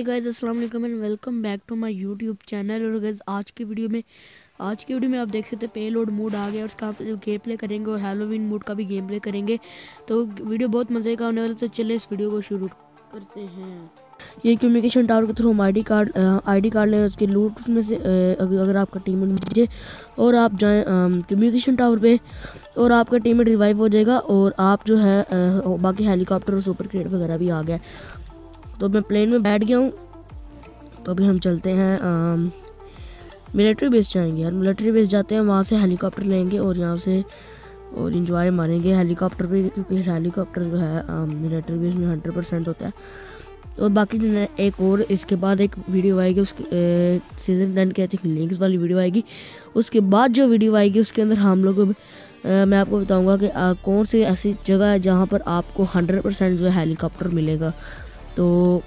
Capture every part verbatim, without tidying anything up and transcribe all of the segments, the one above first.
हे guys, अस्सलाम वालेकुम and welcome back to my YouTube channel. और गाइस आज की वीडियो में आज की वीडियो में आप देख सकते हैं पेलोड मोड आ गया और उसका गेम प्ले करेंगे और हैलोवीन मोड का भी गेम प्ले करेंगे। तो वीडियो बहुत मज़े का होने वाला है, तो चलिए इस वीडियो को शुरू करते हैं। ये कम्युनिकेशन टावर के थ्रू हम I D card I D card लें, उसके लूट में से अगर आपका टीममेट मुझे और आप जाएँ कम्युनिकेशन टावर पे और आपका टीममेट रिवाइव हो जाएगा और आप जो है आ, बाकी हेलीकॉप्टर और सुपर क्रेट वगैरह भी आ गया। तो मैं प्लेन में बैठ गया हूँ। तो अभी हम चलते हैं मिलिट्री बेस जाएंगे यार। मिलिट्री बेस जाते हैं, वहाँ से हेलीकॉप्टर लेंगे और यहाँ से और इंजॉय मारेंगे हेलीकॉप्टर पे, क्योंकि हेलीकॉप्टर जो है मिलिट्री बेस में हंड्रेड परसेंट होता है। और बाकी एक और इसके बाद एक वीडियो आएगी, उसके सीज़न टेन के आई थिंक लिंक्स वाली वीडियो आएगी। उसके बाद जो वीडियो आएगी उसके अंदर हम लोग मैं आपको बताऊँगा कि आ, कौन सी ऐसी जगह है जहाँ पर आपको हंड्रेड परसेंट जो है हेलीकॉप्टर मिलेगा। तो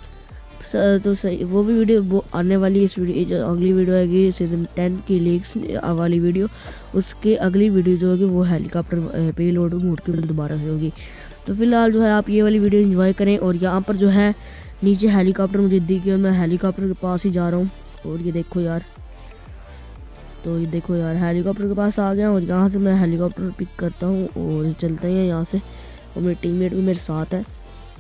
तो सही वो भी वीडियो वो आने वाली। इस वीडियो जो अगली वीडियो आएगी सीज़न टेन की लीक्स वाली वीडियो, उसके अगली वीडियो जो होगी वो हेलीकॉप्टर पे लोड मोड की दोबारा से होगी। तो फिलहाल जो है आप ये वाली वीडियो एंजॉय करें। और यहाँ पर जो है नीचे हेलीकॉप्टर मुझे दिख गया, मैं हेलीकॉप्टर के पास ही जा रहा हूँ। और ये देखो यार, तो ये देखो यार हेलीकॉप्टर के पास आ गया और यहाँ से मैं हेलीकॉप्टर पिक करता हूँ और चलते हैं यहाँ से। और मेरे टीममेट भी मेरे साथ है,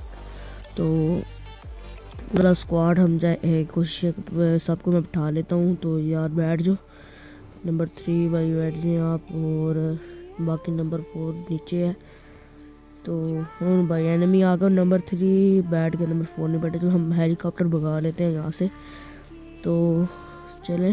तो पूरा स्क्वाड हम जाए कोशिश सबको मैं बिठा लेता हूँ। तो यार बैठ जाओ, नंबर थ्री भाई बैठ जाए आप, और बाकी नंबर फोर नीचे है। तो हम भाई एनिमी आ गया, नंबर थ्री बैठ गया, नंबर फोर नहीं बैठे। तो हम हेलीकॉप्टर भगा लेते हैं यहाँ से। तो चलें,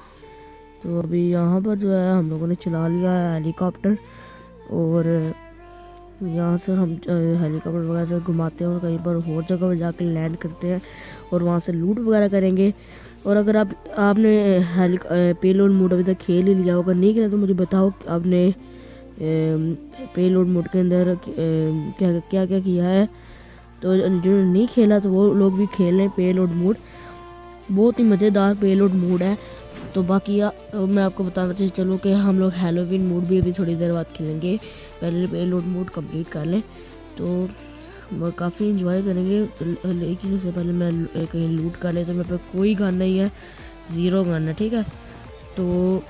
तो अभी यहाँ पर जो है हम लोगों ने चला लिया है हेलीकॉप्टर और यहाँ से हम हेलीकॉप्टर वगैरह से घुमाते हैं और कहीं पर और जगह पर जाकर लैंड करते हैं और वहाँ से लूट वगैरह करेंगे। और अगर आप आपने हेली पेलोड मोड अभी तक खेल ही लिया होगा, नहीं खेला तो मुझे बताओ कि आपने पेलोड मोड के अंदर क्या क्या क्या किया है। तो जिन्होंने नहीं खेला तो वो लोग भी खेलें पेलोड मोड, बहुत ही मज़ेदार पेलोड मोड है। तो बाकी आ, मैं आपको बताना चाहिए चलो कि हम लोग हैलोवीन मोड भी अभी थोड़ी देर बाद खेलेंगे, पहले पेलोड मोड कंप्लीट कर लें तो काफ़ी इंजॉय करेंगे। तो लेकिन उससे पहले मैं कहीं लूट कर ले, तो मेरे पे कोई गन नहीं है, ज़ीरो गन है, ठीक है। तो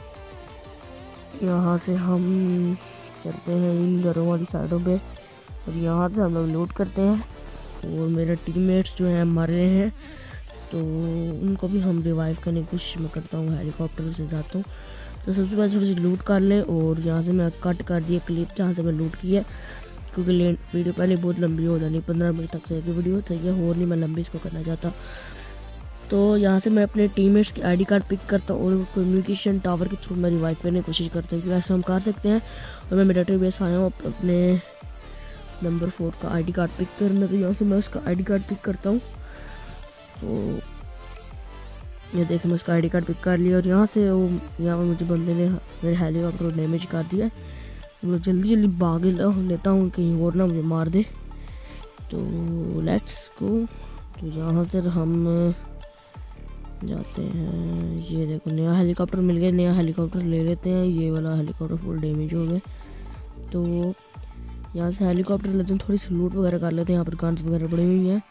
यहाँ से हम चलते हैं इन घरों वाली साइडों पे और यहाँ से हम लोग लूट करते हैं। और मेरे टीममेट्स जो हैं मरे हैं तो उनको भी हम रिवाइव करने की कोशिश मैं करता हूँ, हेलीकॉप्टर से जाता हूँ। तो सबसे पहले थोड़ी सी लूट कर लें और यहाँ से मैं कट कर दिया क्लिप जहाँ से मैं लूट किया, क्योंकि वीडियो पहले बहुत लंबी हो जानी, पंद्रह मिनट तक की वीडियो सही है, और नहीं मैं लंबी इसको करना चाहता। तो यहाँ से मैं अपने टीममेट्स की आईडी कार्ड पिक करता हूँ और कम्युनिकेशन टावर के थ्रू मैं रिवाइव करने की कोशिश करता हूँ, क्योंकि ऐसा हम कर सकते हैं। और मैं मिलिट्री बेस आया हूँ अपने नंबर फोर का आईडी कार्ड पिक करना, तो यहाँ से मैं उसका आईडी कार्ड पिक करता हूँ। तो ये देखें मैं उसका आईडी कार्ड पिक कर लिया और यहाँ से वो यहाँ पर मुझे बंदे ने मेरे हेलीकॉप्टर को डैमेज कर दिया है। मैं जल्दी जल्दी भाग लेता हूँ कहीं और ना मुझे मार दे। तो लेट्स गो। तो यहाँ से हम जाते हैं, ये देखो नया हेलीकॉप्टर मिल गया, नया हेलीकॉप्टर ले लेते हैं। ये वाला हेलीकॉप्टर फुल डैमेज हो गया, तो यहाँ से हेलीकॉप्टर लेते हैं, थोड़ी सी लूट वगैरह कर लेते हैं। यहाँ पर गन्स वगैरह पड़ी हुई हैं,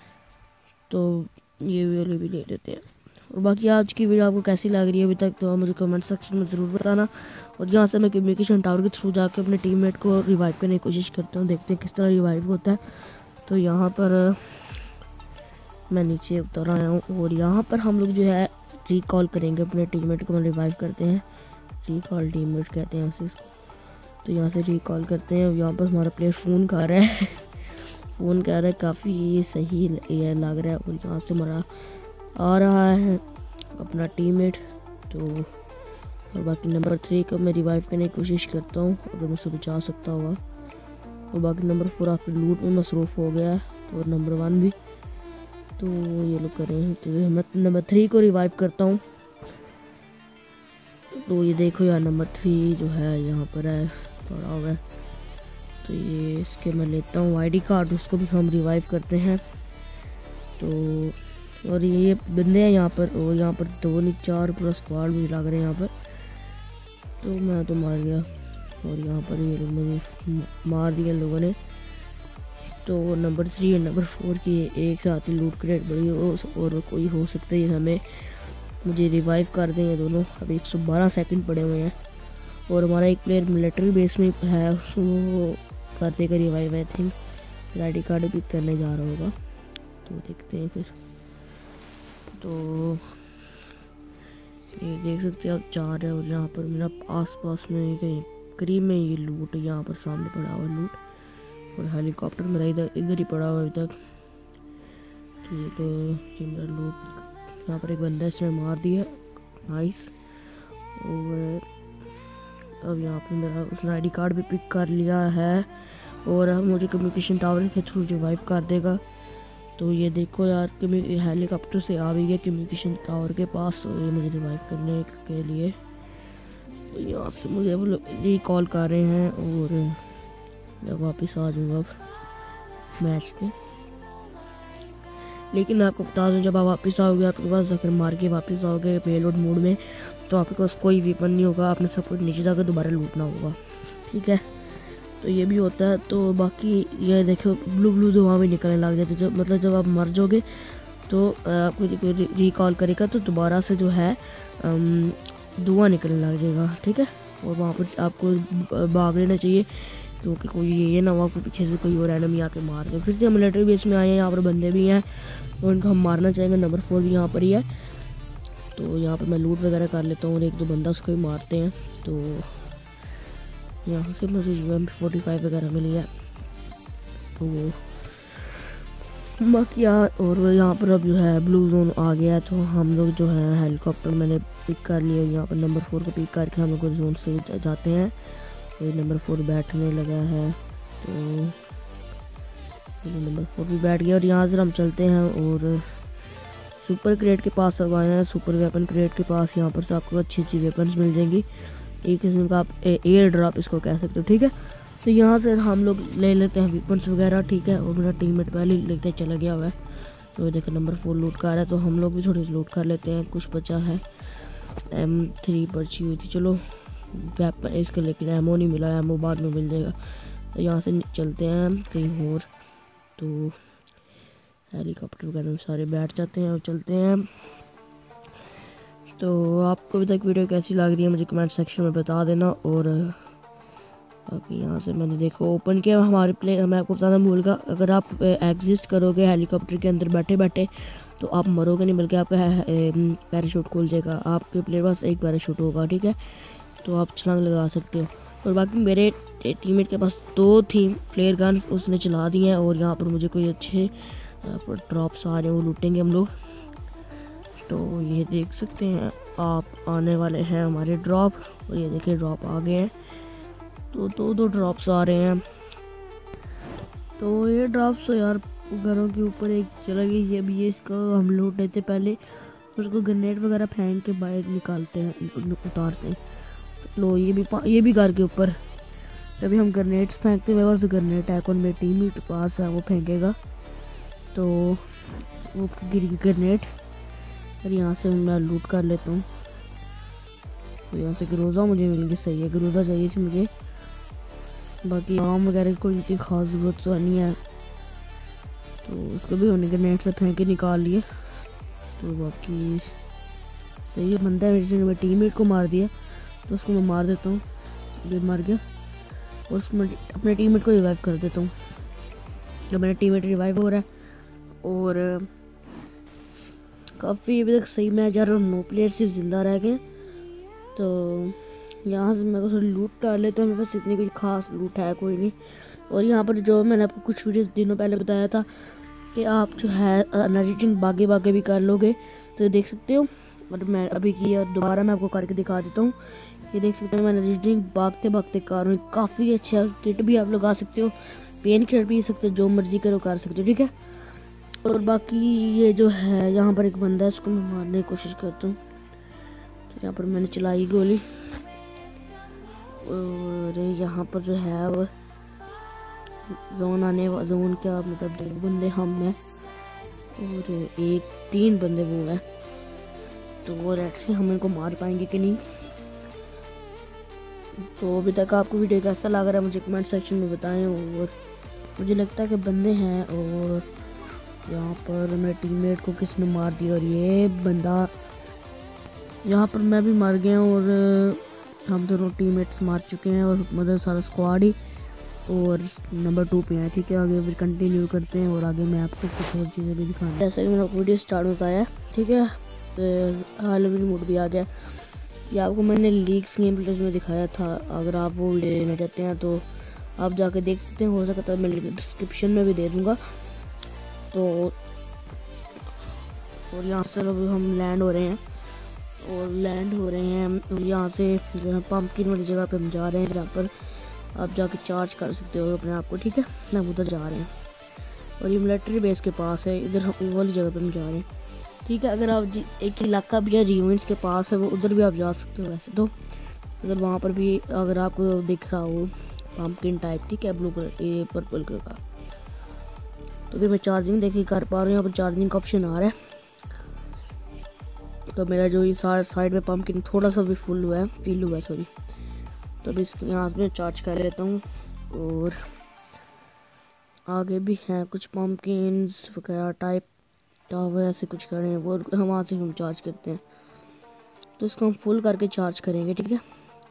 तो ये वाले भी ले लेते हैं। और बाकी आज की वीडियो आपको कैसी लग रही है अभी तक, तो आप मुझे कमेंट सेक्शन में ज़रूर बताना। और यहाँ से मैं कम्युनिकेशन टावर के थ्रू जाकर अपने टीममेट को रिवाइव करने की कोशिश करता हूँ, देखते हैं किस तरह रिवाइव होता है। तो यहाँ पर मैं नीचे उतर आया हूँ और यहाँ पर हम लोग जो है रिकॉल करेंगे अपने टीममेट को, रिवाइव करते हैं, रिकॉल टीममेट कहते हैं इसको। तो यहाँ से रिकॉल करते हैं। यहाँ पर हमारा प्लेयर फ़ोन कर रहा है फ़ोन कर रहा है, काफ़ी सही ये लग रहा है। और यहाँ से हमारा आ रहा है अपना टीममेट। तो और बाकी नंबर थ्री को मैं रिवाइव करने की कोशिश करता हूँ अगर मुझसे बचा सकता होगा। और बाकी नंबर फोर आपके लूट में मसरूफ़ हो गया है, और नंबर वन भी। तो ये लोग करें, तो मैं नंबर थ्री को रिवाइव करता हूँ। तो ये देखो यार नंबर थ्री जो है यहाँ पर है पड़ा हुआ है। तो ये इसके मैं लेता हूँ आईडी कार्ड, उसको भी हम रिवाइव करते हैं। तो और ये बंदे हैं यहाँ पर, और यहाँ पर दो नहीं चार पूरा स्क्वाड भी लग रहे हैं यहाँ पर। तो मैं तो मार गया और यहाँ पर ये लोग मुझे मार दिया लोगों ने। तो नंबर थ्री और नंबर फोर की एक साथ ही लूट क्रेट बड़ी हो और कोई हो सकता है हमें मुझे रिवाइव कर दें ये दोनों। अभी एक सौ बारह सेकंड पड़े हुए हैं और हमारा एक प्लेयर मिलिट्री बेस में है, उसको कर देगा revive. I think ID card भी करने जा रहा होगा, तो देखते हैं फिर। तो ये देख सकते हैं आप चार है और यहाँ पर मेरा आस पास में कहीं करीब में ये लूट यहाँ पर सामने पड़ा हुआ लूट, और हेलीकॉप्टर मेरा इधर इधर ही पड़ा हुआ अभी तक। तो ये तो ये मेरा लूट, यहाँ पर एक बंदा इसने मार दिया, नाइस। और अब यहाँ पर मेरा उसने आई डी कार्ड भी पिक कर लिया है और अब मुझे कम्युनिकेशन टावर के थ्रू रिवाइव कर देगा। तो ये देखो यार कि हेलीकॉप्टर से आ भी गया कम्युनिकेशन टावर के पास, और ये मुझे रिवाइव करने के लिए तो यहाँ से मुझे वो लोग रिकॉल कर रहे हैं और मैं वापस आ जाऊँगा अब मैच पे। लेकिन मैं आपको बता दूँ, जब आप वापस आओगे आपके पास अगर मार के वापस आओगे पेलोड मोड में, तो आपके पास कोई वेपन नहीं होगा, आपने सब कुछ नीचे जाकर दोबारा लूटना होगा, ठीक है। तो ये भी होता है। तो बाकी ये देखो ब्लू ब्लू धुआं भी निकलने लग जाते, जब मतलब जब आप मर जाओगे तो आपको रिकॉल करेगा तो दोबारा से जो है धुआं निकलने लग जाएगा, ठीक है। और वहाँ पर आपको भाग लेना चाहिए क्योंकि कोई ये ना हो आपको पीछे से कोई और एनिमी आके मार दे। फिर से हम मिलिट्री बेस में आए हैं, यहाँ पर बंदे भी हैं तो उनको हम मारना चाहेंगे। नंबर फोर भी यहाँ पर ही है, तो यहाँ पर मैं लूट वगैरह कर लेता हूँ और एक दो बंदा उसको भी मारते हैं। तो यहाँ से मुझे U M P forty five वगैरह मिली है, तो बाकी यार। और यहाँ पर अब जो है ब्लू जोन आ गया है, तो हम लोग जो है हेलीकॉप्टर मैंने पिक कर लिया, यहाँ पर नंबर फोर को पिक करके हम लोग जोन से जाते हैं। तो नंबर फोर बैठने लगा है, तो नंबर फोर भी बैठ गया और यहाँ से हम चलते हैं और सुपर क्रेट के पास अब आए हैं। सुपर वेपन क्रेट के पास यहाँ पर से आपको अच्छी अच्छी वेपन्स मिल जाएंगी, एक किस्म का आप एयर ड्रॉप इसको कह सकते हो, ठीक है। तो यहाँ से हम लोग ले लेते हैं वेपन्स वगैरह, ठीक है। और मेरा टीममेट पहले ही लेते चला गया हुआ है, तो देखो नंबर फोर लूट कर रहा है, तो हम लोग भी थोड़ी सी लूट कर लेते हैं। कुछ बचा है, एम थ्री पर्ची हुई थी, चलो वेपन इसका, लेकिन एमओ नहीं मिला, एमओ बाद में मिल जाएगा। तो यहाँ से चलते हैं कहीं और, तो हेलीकॉप्टर वगैरह में सारे बैठ जाते हैं और चलते हैं। तो आपको अभी तक वीडियो कैसी लग रही है मुझे कमेंट सेक्शन में बता देना। और बाकी यहाँ से मैंने देखो ओपन किया हमारे प्लेयर, मैं आपको बताना भूल गया, अगर आप एग्जिस्ट करोगे हेलीकॉप्टर के अंदर बैठे बैठे तो आप मरोगे नहीं, बल्कि आपका पैराशूट खुल जाएगा। आपके प्लेयर पास एक पैराशूट होगा, ठीक है, तो आप छलांग लगा सकते हो। और बाकी मेरे टीममेट के पास दो थी फ्लेयर गन्स, उसने चला दी हैं और यहाँ पर मुझे कोई अच्छे ड्रॉप्स आ रहे हैं, वो लूटेंगे हम लोग। तो ये देख सकते हैं आप आने वाले हैं हमारे ड्रॉप, और ये देखिए ड्रॉप आ गए हैं, तो दो दो ड्रॉप्स आ रहे हैं। तो ये ड्रॉप्स तो यार घरों के ऊपर एक चला गई, ये भी ये इसका हम लूट लेते पहले, उसको ग्रेनेड वगैरह फेंक के बाहर निकालते हैं, उतारते हैं। लो ये भी ये भी घर के ऊपर, तभी हम ग्रेनेड्स फेंकते हैं। मेरे पास ग्रेनेड है, कौन मेरे टीम के पास है वो फेंकेगा, तो वो गिर गई ग्रेनेड। और यहाँ से मैं लूट कर लेता हूँ, तो यहाँ से ग्रोजा मुझे मिल गई, सही है, ग्रोजा चाहिए थी मुझे। बाकी आम वगैरह की कोई इतनी खास ज़रूरत तो नहीं है, तो उसको भी हमने ग्रेनेड से फेंक के निकाल लिए। तो बाकी सही है, बंदा है मेरे टीममेट को मार दिया, तो उसको मैं मार देता हूँ, ये मर गया। और उसमें अपने टीममेट को रिवाइव कर देता हूँ, जब मेरा टीममेट रिवाइव हो रहा है। और काफ़ी अभी तक सही मैच जा रहा है, नो प्लेयर सिर्फ ज़िंदा रह गए। तो यहाँ से मैं थोड़ी लूट कर लेता हूँ, मेरे पास इतनी कोई ख़ास लूट है कोई नहीं। और यहाँ पर जो मैंने आपको कुछ वीडियोस दिनों पहले बताया था कि आप जो है एनर्जी ड्रिंक बागे बागे भी कर लोगे, तो देख सकते हो। और मैं अभी की और दोबारा मैं आपको करके दिखा देता हूँ, ये देख सकते हो मैं एनर्जी ड्रिंक भागते भागते कर रहा हूँ। काफ़ी अच्छा है, किट भी आप लगा सकते हो, पेन किट पी सकते हो, जो मर्जी करो कर सकते हो, ठीक है। और बाकी ये जो है यहाँ पर एक बंदा है, उसको मैं मारने की कोशिश करता हूँ, तो यहाँ पर मैंने चलाई गोली। और यहाँ पर जो है वो जोन आने जोन क्या मतलब दो बंदे हम हैं और एक तीन बंदे वो है, तो वो रेड से हम इनको मार पाएंगे कि नहीं। तो अभी तक आपको वीडियो कैसा लग रहा है मुझे कमेंट सेक्शन में बताएं। और मुझे लगता है कि बंदे हैं और यहाँ पर मेरे टीममेट को किसने मार दिया और ये बंदा, यहाँ पर मैं भी मार गया और हम दोनों टीममेट्स मार चुके हैं और मतलब सारा स्क्वाड ही और नंबर टू पे है। ठीक है, आगे फिर कंटिन्यू करते हैं और आगे मैं आपको कुछ और चीज़ें भी दिखाऊंगा। जैसा कि मेरा वीडियो स्टार्ट होता है, ठीक है, हैलोवीन मोड भी आ गया। ये आपको मैंने लीक्स गेम प्लेस में दिखाया था, अगर आप वो वीडियो लेना चाहते हैं तो आप जाके देख सकते हैं। हो सकता है मैं डिस्क्रिप्शन में भी दे दूँगा। तो और यहाँ से अब हम लैंड हो रहे हैं और लैंड हो रहे हैं और यहाँ से जो है पंपकिन वाली जगह पे हम जा रहे हैं, जहाँ पर आप जाके चार्ज कर सकते हो अपने आप को। ठीक है, हम उधर जा रहे हैं और ये मिलिट्री बेस के पास है, इधर हम वाली जगह पे हम जा रहे हैं। ठीक है, अगर आप एक इलाका भी है रियूइंस के पास है, वो उधर भी आप जा सकते हो। वैसे तो अगर वहाँ पर भी अगर आपको दिख रहा हो पंपकिन टाइप, ठीक है, ब्लू कलर ये पर्पल कलर का, तो भी मैं चार्जिंग देखिए कर पा रहा हूँ। यहाँ पर चार्जिंग का ऑप्शन आ रहा है, तो मेरा जो ये साइड में पंपकिन थोड़ा सा भी फुल हुआ है, फील हुआ है सॉरी, तो अभी इसके यहाँ में चार्ज कर लेता हूँ। और आगे भी हैं कुछ पंपकिन्स वगैरह टाइप टावर ऐसे कुछ खड़े हैं, वो हम वहाँ से हम चार्ज करते हैं। तो इसको हम फुल करके चार्ज करेंगे। ठीक है,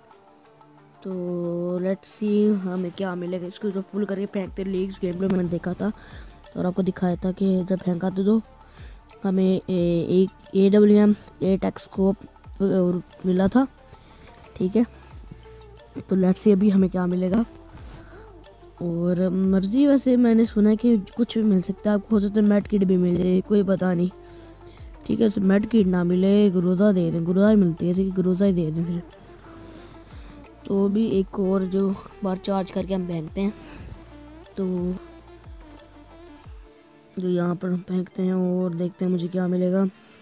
तो लेट्स सी हमें क्या मिलेगा। इसको जो फुल करके फेंकते लीक्स गेम में मैंने देखा था और आपको दिखाया था कि जब फेंका तो हमें एक A W M eight X scope मिला था। ठीक है, तो लेट्स सी अभी हमें क्या मिलेगा। और मर्जी, वैसे मैंने सुना है कि कुछ भी मिल सकता है आपको, हो सकता है मेड किट भी मिले, कोई पता नहीं। ठीक है, मेड किट ना मिले, ग्रोजा दे दें, ग्रोजा ही मिलती है, जैसे कि ग्रोजा ही दे दें फिर। तो भी एक और जो बार चार्ज करके हम फेंकते हैं, तो जो यहाँ पर हम फेंकते हैं और देखते हैं मुझे क्या मिलेगा।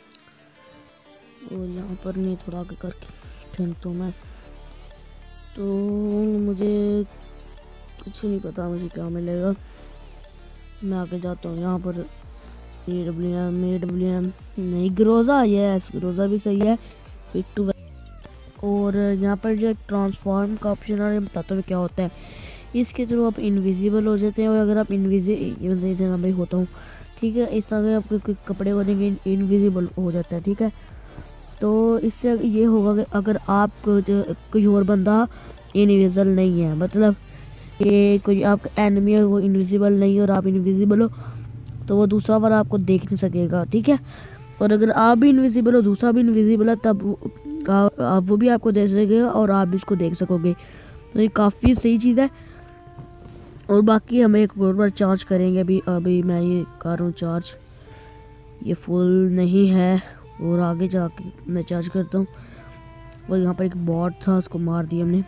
और यहाँ पर नहीं, थोड़ा आगे करके फेंकता हूँ मैं, तो मुझे कुछ नहीं पता मुझे क्या मिलेगा। मैं आगे जाता हूँ। यहाँ पर A W M A W M नहीं, ग्रोजा, यस ग्रोजा भी सही है, फिट टू। और यहाँ पर जो एक ट्रांसफॉर्म का ऑप्शन है, बताता हूँ क्या होता है। इसके थ्रू आप इनविजिबल हो जाते हैं और अगर आप इनविजिबल मैं होता हूँ, ठीक है, इस तरह के आपके कपड़े बनेंगे, इनविजिबल हो जाता है। ठीक है, तो इससे ये होगा कि अगर आप कोई और बंदा इनविजिबल नहीं है, मतलब ये कोई आपका एनिमी है वो इनविजिबल नहीं है और आप इनविजिबल हो, तो वो दूसरा वाला आपको देख नहीं सकेगा। ठीक है, और अगर आप भी इनविजिबल हो, दूसरा भी इनविजिबल है, तब आ, वो भी आपको देख सकेगा और आप भी इसको देख सकोगे। तो ये काफ़ी सही चीज़ है। और बाकी हमें एक और बार चार्ज करेंगे। अभी अभी मैं ये कर रहा हूँ चार्ज, ये फुल नहीं है और आगे जाके मैं चार्ज करता हूँ। और यहाँ पर एक बॉट था, उसको मार दिया हमने।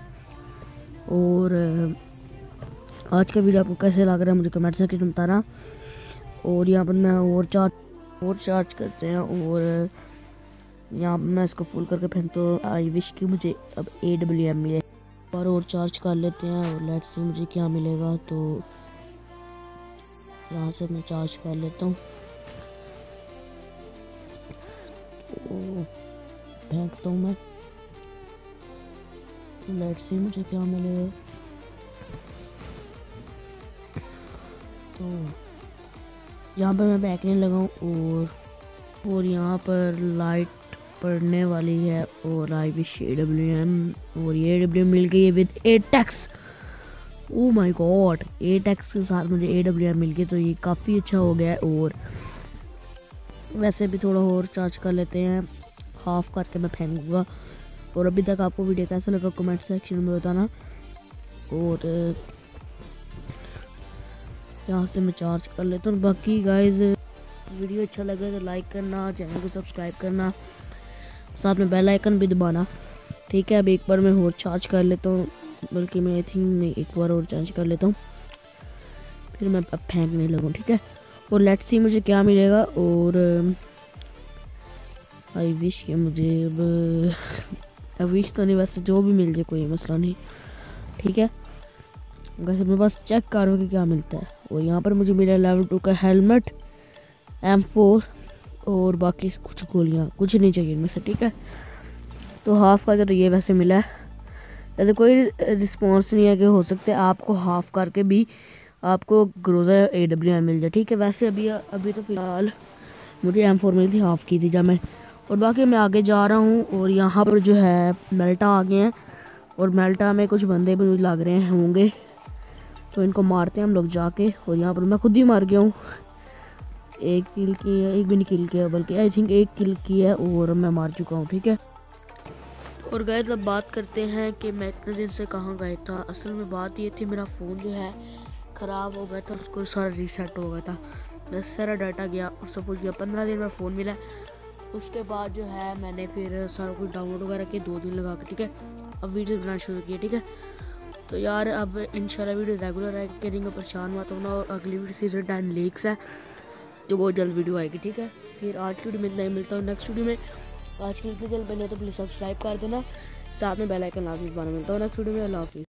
और आज का वीडियो आपको कैसे लग रहा है मुझे कमेंट सेक्शन में बताना। और यहाँ पर मैं और चार्ज और चार्ज करते हैं और यहाँ पर मैं इसको फुल करके फेंकता हूँ। आई विश कि मुझे अब ए डब्ल्यू एम मिले और और चार्ज कर लेते हैं और लेट्स सी मुझे क्या मिलेगा। तो यहाँ से मैं चार्ज कर लेता हूँ, तो फेंकता हूँ मैं, लेट्स सी मुझे क्या मिलेगा। तो यहाँ पर मैं फेंकने लगा हूँ और और यहाँ पर लाइट पड़ने वाली है और I wish A W M और ए डब्ल्यू एम मिल गई है with eight X. Oh my God, eight X के साथ मुझे ए डब्ल्यू एम मिल गई, तो ये काफ़ी अच्छा हो गया है। और वैसे भी थोड़ा और चार्ज कर लेते हैं, हाफ करके मैं फेंकूँगा। और अभी तक आपको वीडियो कैसा लगा कमेंट सेक्शन में बताना। और यहाँ से मैं चार्ज कर लेता हूँ। बाकी गाइज वीडियो अच्छा लगा तो लाइक करना, चैनल को सब्सक्राइब करना, साथ में बेल आइकन भी दबाना। ठीक है, अब एक बार मैं और चार्ज कर लेता हूँ, बल्कि मैं आई थिंक नहीं एक बार और चार्ज कर लेता हूँ, फिर मैं अब फेंकने लगूँ। ठीक है, और लेट्स सी मुझे क्या मिलेगा। और आई विश कि मुझे अब अब विश तो नहीं, वैसे जो भी मिल जाए कोई मसला नहीं। ठीक है, वैसे मैं बस चेक करूँ कि क्या मिलता है। और यहाँ पर मुझे मिला लेवल टू का हेलमेट, एम फोर और बाकी कुछ गोलियाँ, कुछ नहीं चाहिए इनमें से। ठीक है, तो हाफ का तो ये वैसे मिला है, ऐसे कोई रिस्पॉन्स नहीं है कि हो सकता है आपको हाफ करके भी आपको ग्रोजा ए डब्ल्यू एम मिल जाए, ठीक है। वैसे अभी अभी तो फ़िलहाल मुझे एम फोर मिली थी, हाफ़ की थी जब मैं, और बाकी मैं आगे जा रहा हूँ। और यहाँ पर जो है मेल्टा आ गए हैं और मेल्टा में कुछ बंदे भी लग रहे हैं होंगे, तो इनको मारते हैं हम लोग जाके। और यहाँ पर मैं खुद ही मार गया हूँ, एक किल की है, एक भी नहीं किल किया बल्कि आई थिंक एक किल की है और मैं मार चुका हूँ, ठीक है। और गाइस अब बात करते हैं कि मैं इतने दिन से कहाँ गया था। असल में बात ये थी, मेरा फ़ोन जो है ख़राब हो गया था, उसको सारा रीसेट हो गया था, बस सारा डाटा गया और सब कुछ गया। पंद्रह दिन में फ़ोन मिला, उसके बाद जो है मैंने फिर सारा कुछ डाउनलोड वगैरह किया दो दिन लगा के, ठीक है। अब वीडियो बनाना शुरू किया, ठीक है। तो यार अब इंशाल्लाह वीडियो रेगुलर करेंगे, परेशान मत होना। और अगली वीडियो सीजन टेन लीक्स है, तो बहुत जल्द वीडियो आएगी, ठीक है। फिर आज की वीडियो में इतना ही, मिलता हूँ नेक्स्ट वीडियो में। आज की वीडियो जल्द बने तो प्लीज़ सब्सक्राइब कर देना, साथ में बेल आइकन लाजमी दबाना। मिलता हूँ नेक्स्ट वीडियो में। अल्लाह हाफिज़।